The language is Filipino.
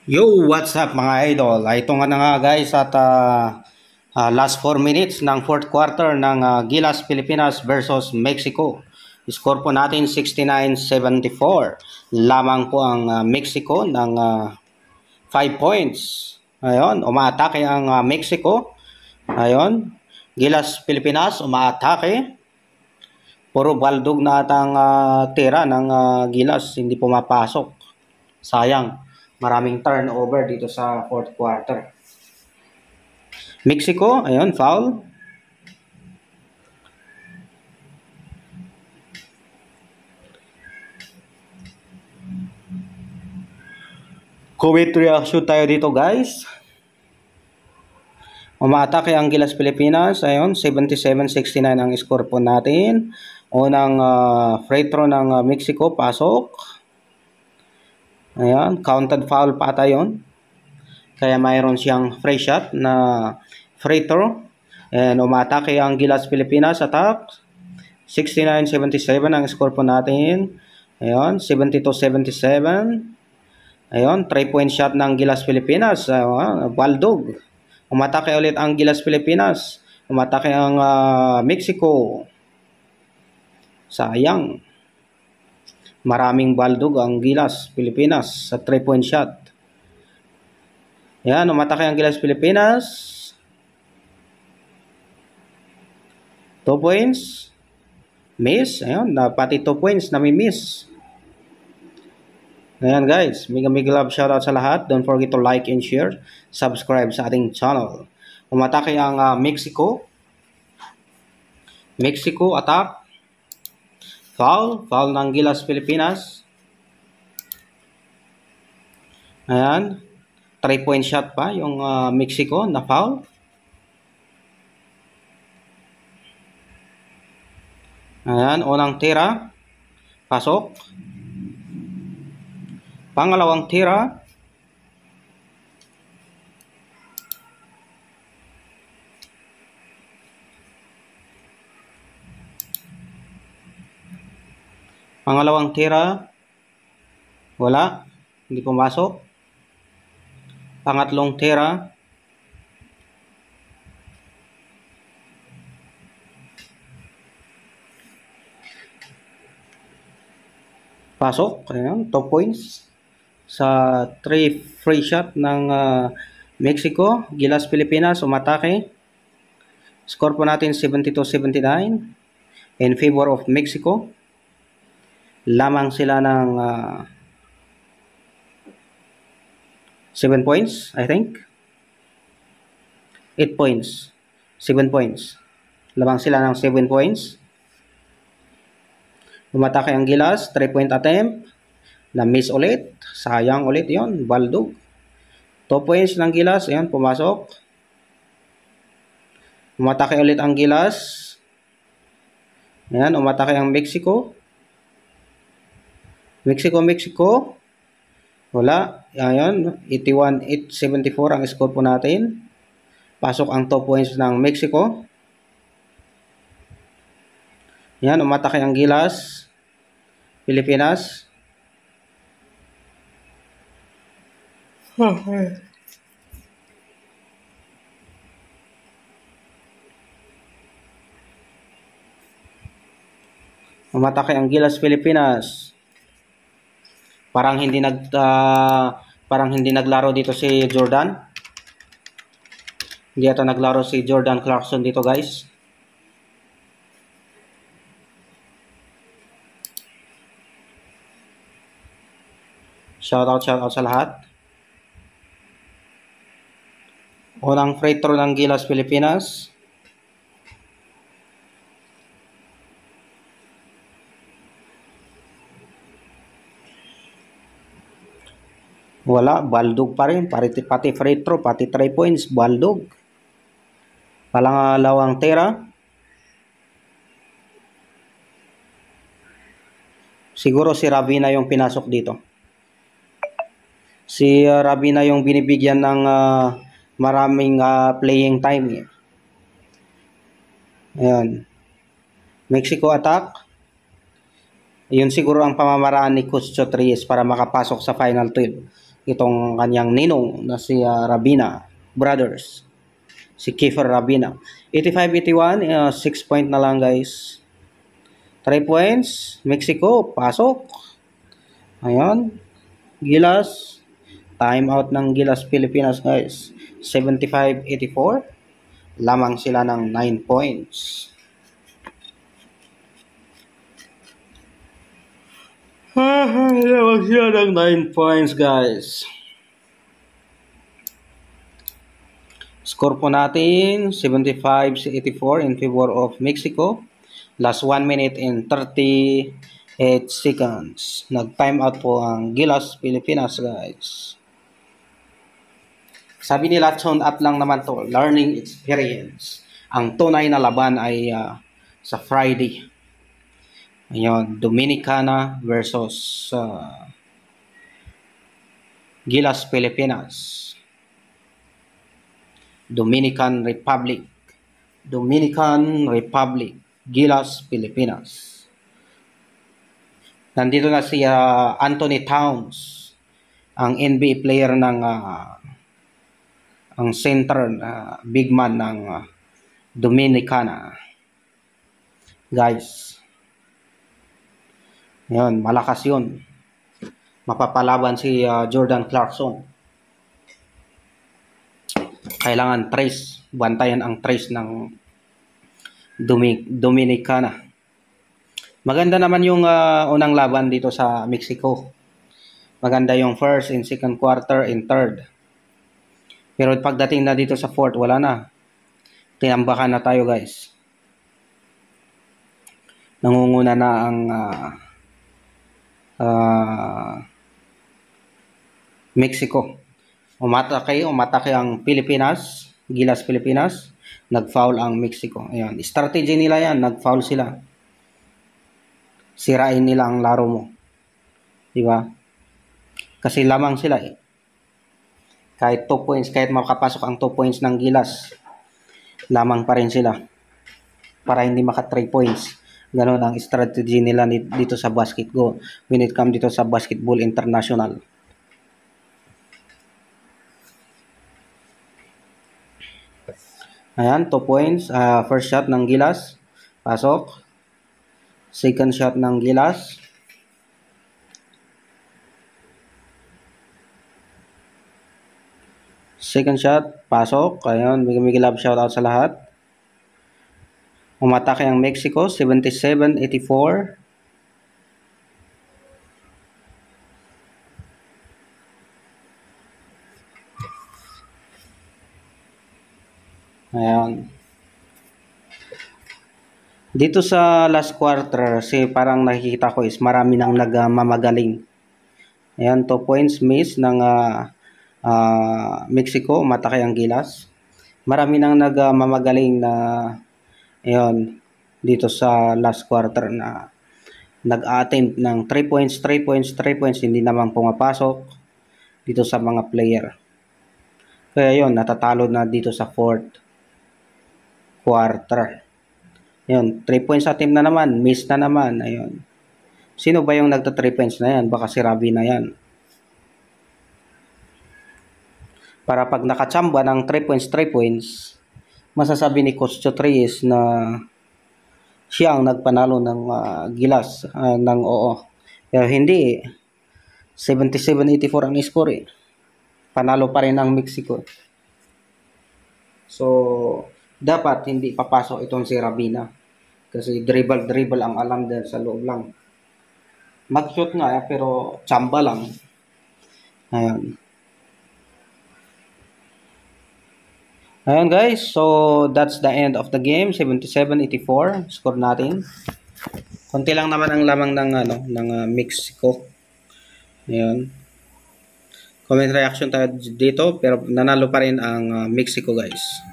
Yo, what's up mga idol? Ito nga na nga guys at last 4 minutes ng fourth quarter ng Gilas Pilipinas versus Mexico. Score po natin 69-74. Lamang po ang Mexico ng 5 points. Ayun, umaatake ang Mexico. Ayun, Gilas Pilipinas umaatake. Puro baldog na atang tira ng Gilas, hindi pumapasok. Sayang. Maraming turnover dito sa fourth quarter. Mexico, ayun, foul. Comment reaction tayo dito guys. Umaatake ang Gilas Pilipinas. Ayun, 77-69 ang score po natin. Unang free throw ng Mexico, pasok. Ayan, counted foul pa ata yun. Kaya mayroon siyang free shot na free throw. And umatake ang Gilas Pilipinas, attack. 69-77 ang score po natin. Ayun, 72-77. Ayun, 3-point shot ng Gilas Pilipinas. Baldog. Umatake ulit ang Gilas Pilipinas. Umatake ang Mexico. Sayang. Maraming baldog ang Gilas Pilipinas sa 3-point shot. Yan, umatake ang Gilas Pilipinas. 2 points. Miss. Ayun, pati 2 points na may miss. Ayan guys, mega love shoutout sa lahat. Don't forget to like and share. Subscribe sa ating channel. Umatake ang Mexico. Mexico attack. Foul ng Gilas Pilipinas. Ayan. 3-point shot pa yung Mexico na foul. Ayan, unang tira. Pasok. Pangalawang tira. Pangalawang tira. Wala. Hindi pumasok. Pangatlong tira. Pasok. Ayan, 2 points. Sa 3 free shot ng Mexico. Gilas Pilipinas umatake. Score po natin 72-79 in favor of Mexico. Lamang sila ng 7 points, I think. 8 points. 7 points. Lamang sila ng 7 points. Umatake ang Gilas, 3-point attempt. Na-miss ulit. Sayang ulit yon, baldog. 2 points ng Gilas, ayan, pumasok. Umatake ulit ang Gilas. Ayan, umatake ang Mexico. Mexico. Wala. Ayan, 81-74 ang score po natin. Pasok ang 2 points ng Mexico. Ayan, umatake ang Gilas Pilipinas. Umatake ang Gilas Pilipinas. Parang hindi naglaro dito si Jordan. Hindi ata naglaro si Jordan Clarkson dito, guys. Shoutout sa lahat. Unang free throw ng Gilas Pilipinas. Wala, baldog pa rin. Pati free throw, pati 3 points, baldog. Pangalawang tira. Siguro si Ravina yung pinasok dito. Si Ravina yung binibigyan ng maraming playing time. Ayan. Mexico attack. Yun siguro ang pamamaraan ni Coach Chotrias para makapasok sa Final 12. itong kanyang ninong na si Rabina Brothers, si Kiefer Rabina. 85-81, 6 point na lang guys. 3 points, Mexico, pasok. Ayan, Gilas, time out ng Gilas Pilipinas guys. 75-84, lamang sila ng 9 points. Lamang sila ng 9 points guys. Score po natin, 75-84 in favor of Mexico. Last 1 minute and 38 seconds. Nag-time out po ang Gilas Pilipinas guys. Sabi nila, tune up lang naman to, learning experience. Ang tunay na laban ay sa Friday. Ayun, Dominicana versus Gilas Pilipinas. Dominican Republic, Gilas Pilipinas. Nandito na si Anthony Towns, ang NBA player ng ang center big man ng Dominicana. Guys, yun, malakas yun. Mapapalaban si Jordan Clarkson. Kailangan trace, bantayan ang trace ng Dominicana. Maganda naman yung unang laban dito sa Mexico. Maganda yung first and second quarter and third. Pero pagdating na dito sa fourth, wala na. Tinambakan na tayo guys. Nangunguna na ang Mexico. Umatake ang Pilipinas, Gilas Pilipinas, nag-foul ang Mexico. Ayan, strategy nila yan, nag-foul sila. Sirain nila ang laro mo. Di ba? Kasi lamang sila eh. Kahit 2 points, kahit makapasok ang 2 points ng Gilas, lamang pa rin sila. Para hindi maka 3 points. Ganon ang strategy nila dito sa basketball. When it comes dito sa basketball international. Ayan, 2 points. First shot ng Gilas. Pasok. Second shot ng Gilas. Second shot. Pasok. Ayan, big love shout out sa lahat. Umatake ang Mexico. 77-84. Ayan. Dito sa last quarter, parang nakikita ko is marami nang nagmamagaling. Ayan, 2 points miss ng Mexico, umatake ang Gilas. Marami nang nagmamagaling na ayan, dito sa last quarter na nag-attempt ng 3 points, 3 points, 3 points, hindi naman pumapasok dito sa mga player. Kaya yun, natatalo na dito sa fourth quarter. Ayun, 3 points sa team na naman, miss na naman. Ayun. Sino ba yung nagta 3 points na yan? Baka si Rabi na yan. Para pag nakachamba ng 3 points, masasabi ni Coach Chotreyes na siya ang nagpanalo ng Gilas, ng oo. Pero hindi 77-84 ang score eh. Panalo pa rin ang Mexico. So, dapat hindi papasok itong si Rabina. Kasi dribble ang alam din sa loob lang. Mag-shoot nga pero chamba lang. Ayan. Ayan guys, so that's the end of the game. 77-84 score natin. Konti lang naman ang lamang ng Mexico. Ayan. Comment reaction tayo dito pero nanalo pa rin ang Mexico guys.